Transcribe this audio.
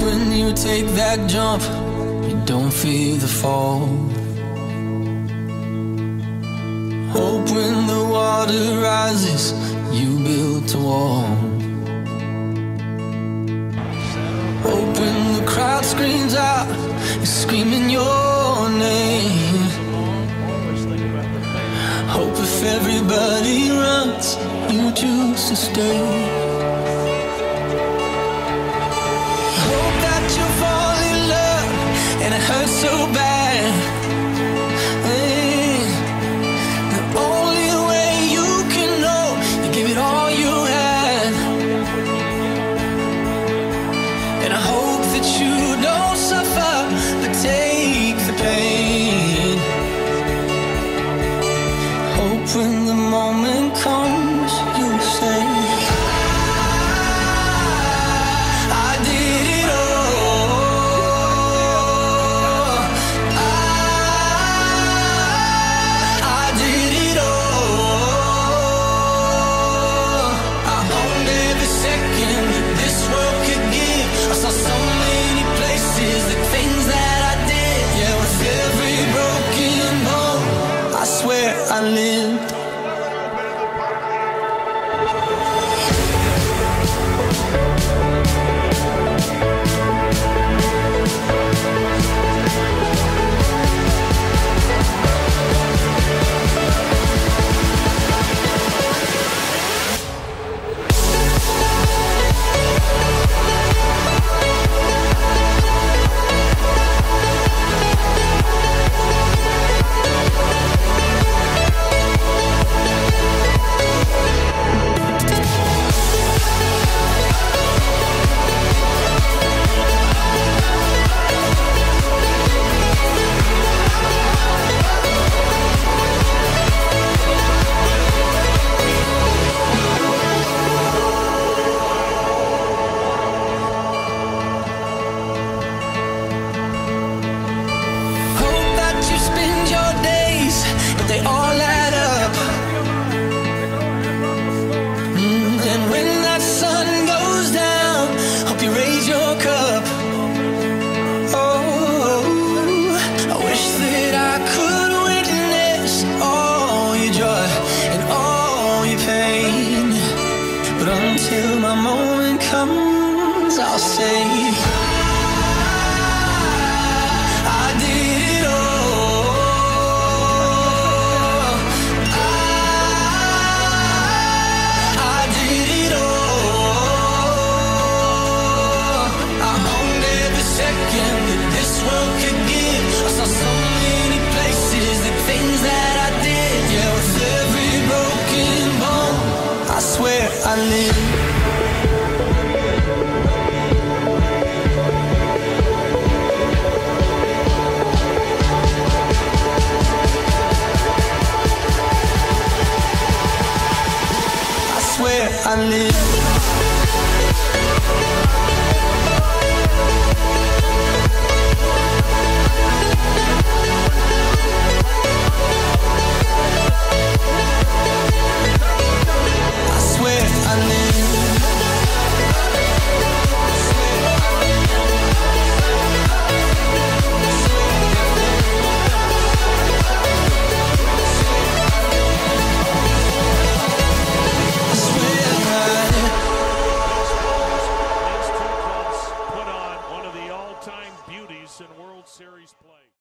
when you take that jump, you don't fear the fall. Hope when the water rises, you build a wall. Hope when the crowd screams out, you're screaming your name. Hope if everybody runs, you choose to stay. Hope that you fall in love and it hurts so bad. The only way you can know, you give it all you had. And I hope that you don't suffer, but take the pain. Hope when the moment comes, you'll say, I did it all. I did it all. I owned every second this world could give. I saw so many places, the things that I did. Yeah, with every broken bone, I swear I lived. They all add up. And when that sun goes down, hope you raise your cup. Oh, I wish that I could witness all your joy and all your pain. But until my moment comes, I'll say, I did it all. I swear I live. I swear I live. Beauties in World Series play.